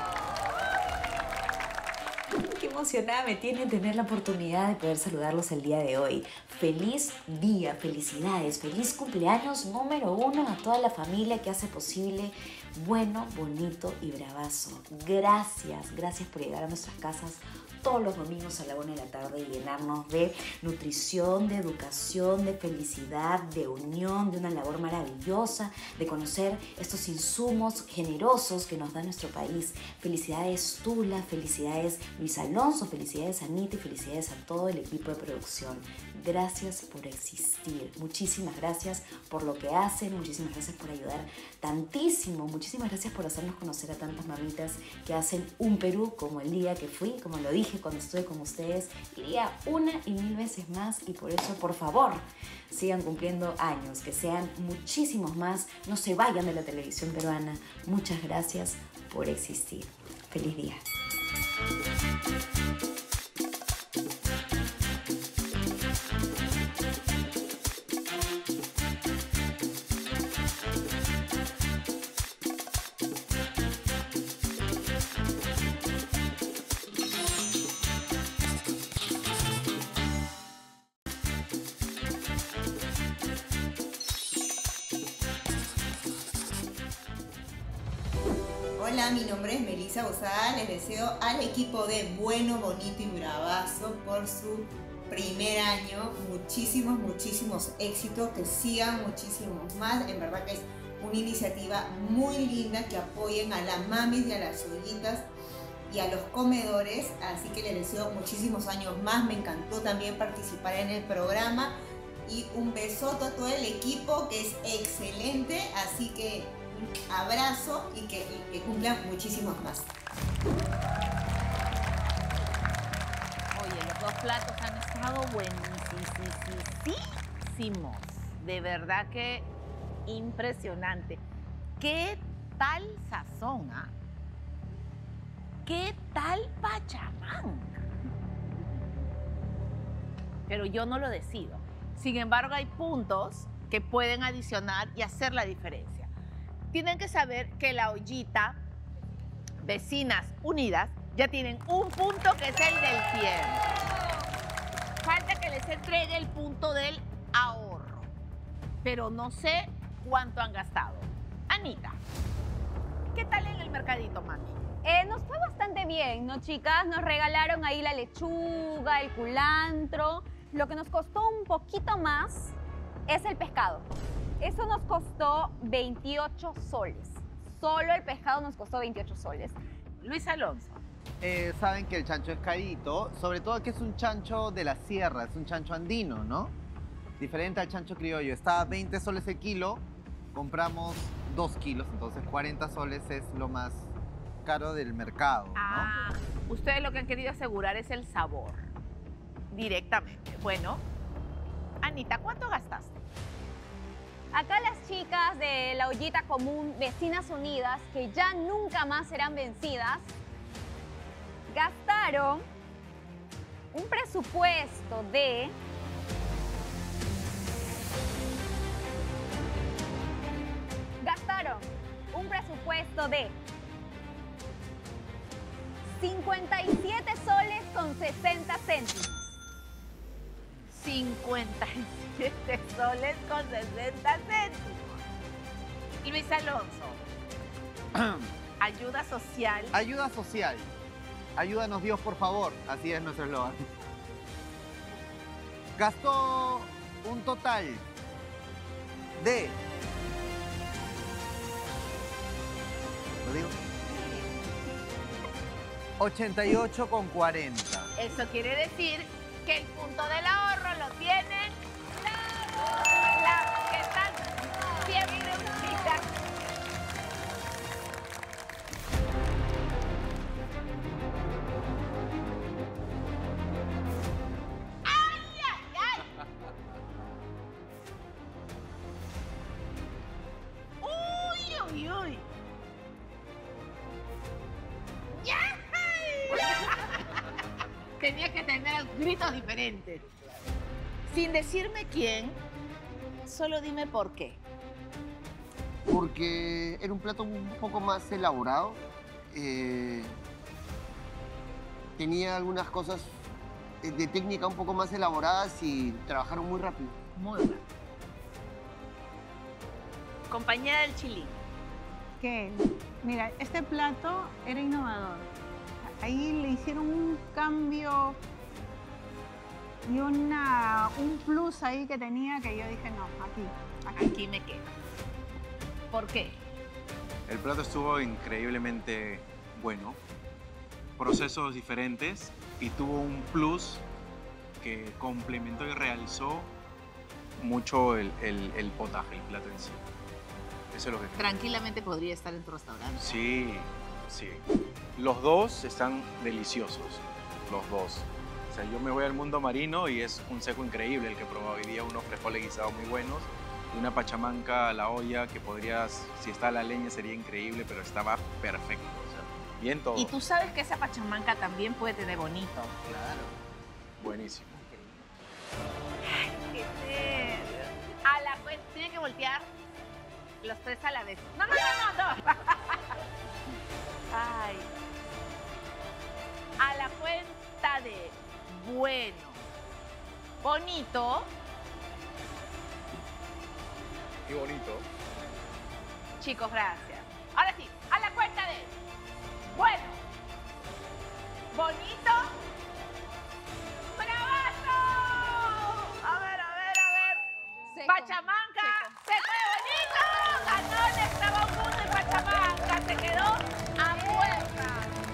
Qué emocionada me tiene tener la oportunidad de poder saludarlos el día de hoy. Feliz día, felicidades, feliz cumpleaños número 1 a toda la familia que hace posible Bueno, Bonito y Bravazo. Gracias, gracias por llegar a nuestras casas todos los domingos a la 1 de la tarde y llenarnos de nutrición, de educación, de felicidad, de unión, de una labor maravillosa, de conocer estos insumos generosos que nos da nuestro país. Felicidades Tula, felicidades Luis Alonso, felicidades Anita y felicidades a todo el equipo de producción. Gracias por existir, muchísimas gracias por lo que hacen, muchísimas gracias por ayudar tantísimo, muchísimas gracias por hacernos conocer a tantas mamitas que hacen un Perú como el día que fui, como lo dije dije cuando estuve con ustedes, iría una y mil veces más y por eso, por favor, sigan cumpliendo años, que sean muchísimos más, no se vayan de la televisión peruana. Muchas gracias por existir. Feliz día. Hola, mi nombre es Melissa Bozada. Les deseo al equipo de Bueno, Bonito y Bravazo por su primer año muchísimos éxitos, que sigan muchísimos más. En verdad que es una iniciativa muy linda, que apoyen a las mamis y a las ollitas y a los comedores, así que les deseo muchísimos años más. Me encantó también participar en el programa y un besoto a todo el equipo, que es excelente, así que un abrazo y que cumplan muchísimos más. Oye, los dos platos han estado buenísimos. De verdad que impresionante. ¿Qué tal sazón, ah? ¿Qué tal pachamán? Pero yo no lo decido. Sin embargo, hay puntos que pueden adicionar y hacer la diferencia. Tienen que saber que la ollita, Vecinas Unidas, ya tienen un punto, que es el del tiempo. Falta que les entregue el punto del ahorro. Pero no sé cuánto han gastado. Anita, ¿qué tal en el mercadito, mami? Nos fue bastante bien, ¿no, chicas? Nos regalaron ahí la lechuga, el culantro. Lo que nos costó un poquito más es el pescado. Eso nos costó 28 soles. Solo el pescado nos costó 28 soles. Luis Alonso. Saben que el chancho es carito, sobre todo que es un chancho de la sierra, es un chancho andino, ¿no? Diferente al chancho criollo. Está a 20 soles el kilo, compramos 2 kilos, entonces 40 soles es lo más caro del mercado, ¿no? Ustedes lo que han querido asegurar es el sabor, directamente. Bueno, Anita, ¿cuánto gastaste? Acá las chicas de la ollita común Vecinas Unidas, que ya nunca más serán vencidas, gastaron un presupuesto de de 57 soles con 60 céntimos. 57 soles con 60 céntimos. Luis Alonso. Ayuda social. Ayuda social. Ayúdanos Dios, por favor. Así es nuestro eslogan. Gastó un total de... ¿Lo digo? 88,40. Eso quiere decir que el punto del ahorro lo tienen las que están siempre unidas. ¡Ay, ay, ay! ¡Uy, uy, uy! ¡Ya! Tenía que tener gritos diferentes. Sin decirme quién, solo dime por qué. Porque era un plato un poco más elaborado. Tenía algunas cosas de técnica un poco más elaboradas y trabajaron muy rápido. Muy rápido. Compañía del Chilín. Que, mira, este plato era innovador. Ahí le hicieron un cambio y un plus ahí que tenía que yo dije, no, aquí me quedo. ¿Por qué? El plato estuvo increíblemente bueno, procesos diferentes y tuvo un plus que complementó y realzó mucho el potaje, el plato en sí. Eso es lo que... Tranquilamente podría estar en tu restaurante. Sí, sí. Los dos están deliciosos. los dos. O sea, yo me voy al mundo marino y es un seco increíble el que he probado hoy día, unos frijoles guisados muy buenos, y una pachamanca a la olla que podrías, si está a la leña sería increíble, pero estaba perfecto, o sea, bien todo. Y tú sabes que esa pachamanca también puede tener bonito. Claro. Buenísimo. Ay, qué nervios. A la cuenta, tienen que voltear los tres a la vez. No. Ay. A la cuenta de bueno, bonito. Qué bonito. Chicos, gracias. Ahora sí, a la cuenta de bueno, bonito, bravazo. A ver. Seco. Pachamanca, se fue bonito. Ganó, le estaba un punto y Pachamanca se quedó a puerta.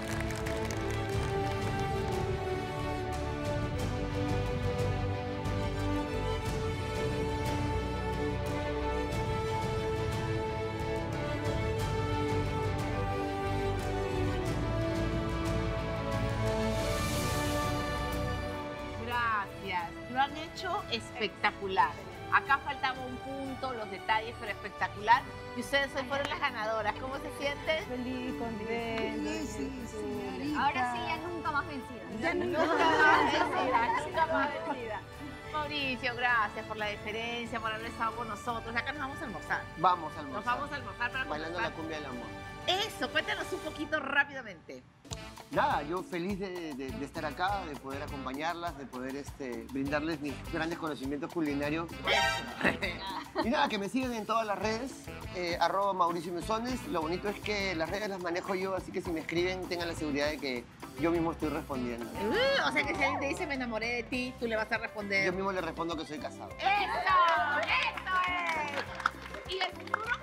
Gracias, lo han hecho espectacular. Acá faltaba un punto, los detalles, pero espectacular. Y ustedes hoy fueron las ganadoras. ¿Cómo se sienten? Feliz, contenta. Ahora sí, ya nunca más vencida. Nunca más vencida. Mauricio, gracias por la deferencia, por haber estado con nosotros. Acá nos vamos a almorzar. Vamos a almorzar. Nos vamos a almorzar para Bailando conversar. la cumbia del amor. Eso, cuéntanos un poquito rápidamente. Nada, yo feliz de estar acá, de poder acompañarlas, de poder brindarles mis grandes conocimientos culinarios. Y nada, que me sigan en todas las redes, @Mauricio Mesones. Lo bonito es que las redes las manejo yo, así que si me escriben tengan la seguridad de que yo mismo estoy respondiendo. O sea que si alguien te dice me enamoré de ti, tú le vas a responder. Yo mismo le respondo que soy casado. ¡Eso! ¡Eso es! Y el futuro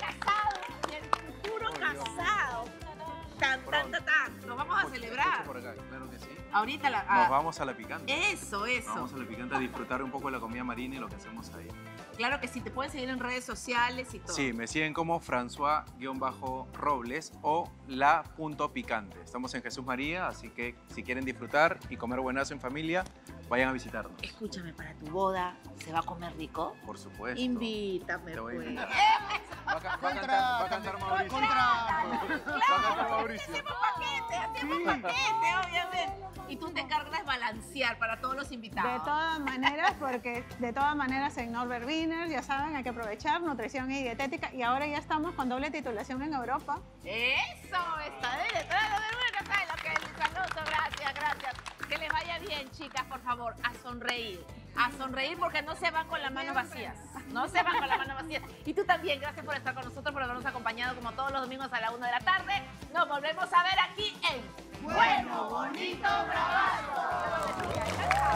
casado. Tan. Nos vamos a celebrar. Por acá, claro que sí. Ahorita Nos vamos a la picante. Eso. Vamos a la picante a disfrutar un poco de la comida marina y lo que hacemos ahí. Claro que sí, te pueden seguir en redes sociales y todo. Sí, me siguen como François_Robles o la.picante. Estamos en Jesús María, así que si quieren disfrutar y comer buenazo en familia, vayan a visitarnos. Escúchame, para tu boda, ¿se va a comer rico? Por supuesto. Invítame, Te voy a pues. invitar. Va a cantar Mauricio. Va a cantar Mauricio. Hacemos paquete, obviamente. Y tú te encargas de balancear para todos los invitados. De todas maneras, porque de todas maneras en Norbert Wiener, ya saben, hay que aprovechar nutrición y dietética. Y ahora ya estamos con doble titulación en Europa. Eso, está de detrás de bueno, ¿sabes lo que es? Luis Alonso, gracias. Que les vaya bien, chicas, por favor, a sonreír. A sonreír porque no se van con las manos vacías. No se van con las manos vacías. Y tú también, gracias por estar con nosotros, por habernos acompañado como todos los domingos a la 1 de la tarde. Nos volvemos a ver aquí en Bueno, Bonito, Bravazo.